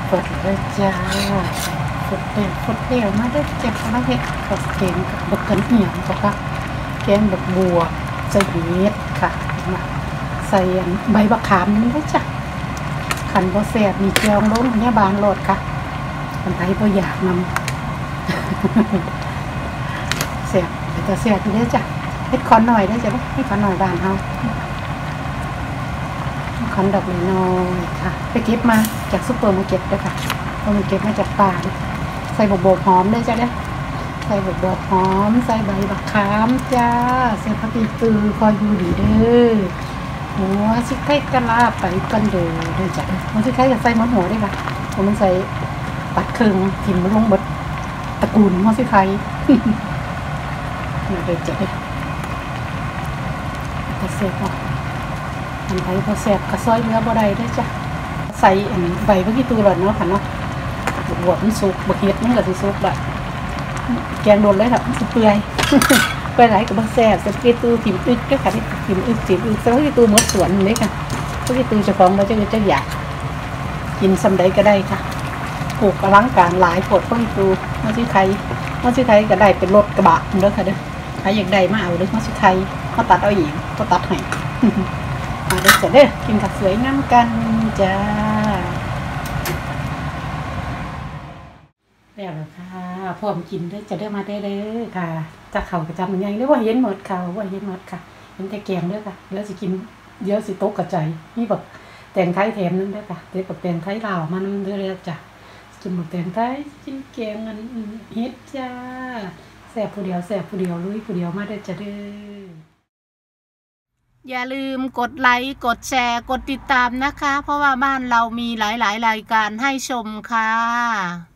เปิดเลยจ้าฝดเดี่ยวมาได้เจ็บแล้วเห็ดกับแกงกับบักกันเหี่ยวจ้ะค่ะแกงบักบัวใส่เห็ดค่ะใส่ใบบักขามนี่ได้จ้ะขันบ่แซ่บมีเจียวล้มเนี่ยบานโหลดค่ะคนไทยบ่อยากนำแซ่บแต่แซ่บอยู่ได้จ้ะเฮ็ดคอนหน่อยได้จ้ะให้คอนหน่อยบานเฮาคอนดอกน้อยค่ะไปเก็บมาจากซุปเปอร์มาร์เก็ตด้วยค่ะเอามาเก็บมาจากป่าใส่บวบหอมได้จ้ะเนี่ยใส่บวบหอมใส่ใบบักขามจ้าใส่ผักอีตือคอยอยู่ดีเด้อหัวชิคไก่กะลาไปกันเด้อจ้ะมันชิคไก่กับใส่หมดหัวได้ค่ะมันใส่ปัดเครื่องกินมันลงหมดตระกูลมันชิคไก่เด้อจ้ะแต่เสียบอันไทยพอแสบกระซ้อยเนื้อบ่ได้ได้จ้ะใส่ใบผักอีตูหล่อนเนาะค่ะเนาะบวบมันสุกบวเห็ดมันก็สิสุกแบบแกงโดนเลยค่ะมันเปื่อยเปื่อยไหลกับผักแสบผักอีตูถิ่มอึดก็ค่ะที่ถิ่มอึดผักอีตูหมดสวนเลยค่ะผักอีตูเจ้าของเราจะอยากกินสำใดก็ได้ค่ะปลูกอลังการหลายผลผักอีตูมันสิไทยก็ได้เป็นรถกระบะเด้อค่ะเด้อใครอยากได้มาเอาเด้อมันสิไทยเขาตัดเอาเองเขาตัดให้มาเด้อจ้ะเด้อกินกับสวยน้ำกันจ้าแล้วค่ะพร้อมกินเด้อจะได้มาได้เลยค่ะจากเขากระจำมันยังเรียกว่าเห็นหมดค่ะว่าเห็นหมดค่ะเห็นแต่แกงเด้อค่ะเดี๋ยวสิกินเดี๋ยวสิโต๊ะกระจายนี่แบบแตงไทยแถมนั่นเด้อค่ะเดี๋ยวแบบแตงไทยลาวมันเด้อจ้ะกินแบบแตงไทยกินแกงอันเฮ็ดจ้าแซ่บผู้เดียวลุยผู้เดียวมาเด้อจ้ะเด้ออย่าลืมกดไลค์กดแชร์กดติดตามนะคะเพราะว่าบ้านเรามีหลายรายการให้ชมค่ะ